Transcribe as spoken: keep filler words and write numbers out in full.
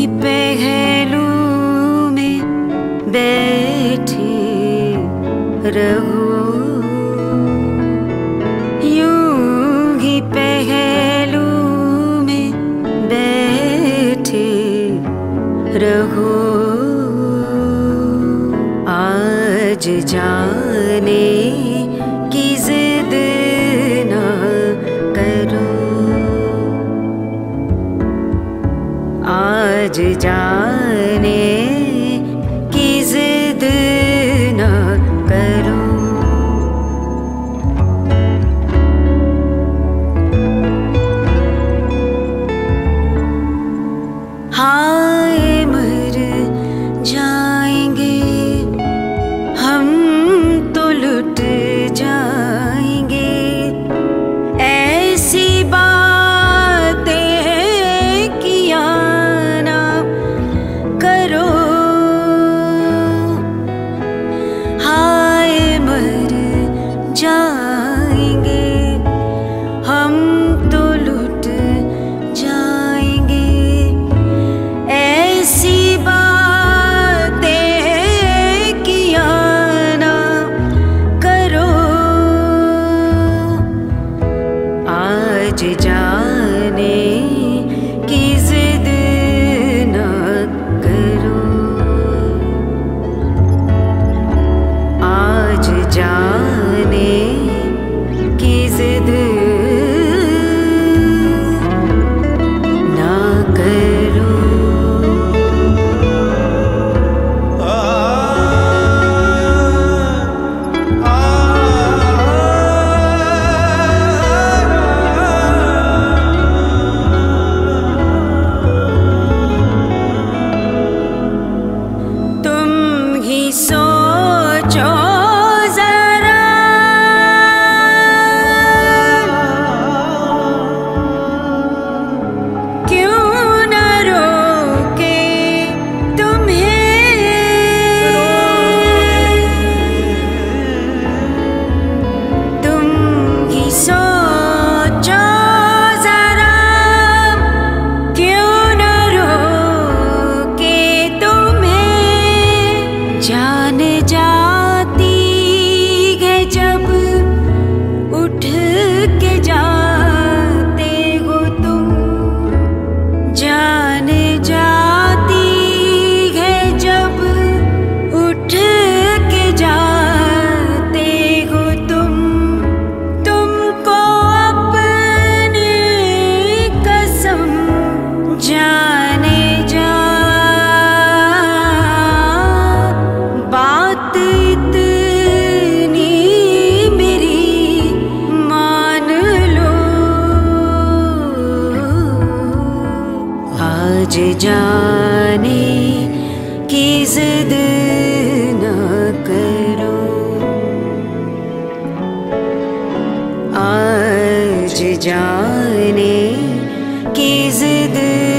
पहलू में बैठे रहो, यूं ही पहलू में बैठे रहो। आज जाने की जिद ना करो, आज जाने की जिद ना करो। हाय मर जाएंगे हम तो लुट जाएंगे, ऐसी बातें किया ना करो। हाय मर जाएंगे हम तो लुट जाएंगे, ऐसी बातें किया ना करो। आज जाने की जिद ना करो, आज जाने की जिद ना करो। तुम ही सोचो जरा, क्यों न रोके तुम्हें। तुम ही सोचो जरा, क्यों न रोके तुम्हें। जान जाती है जब उठ के जाते हो तुम, जान जाती है जब उठ के जाते हो तुम। तुमको अपनी कसम जाने जा, बात इतनी मेरी मान लो। आज जाने की जिद ना करो, आज जाने की जिद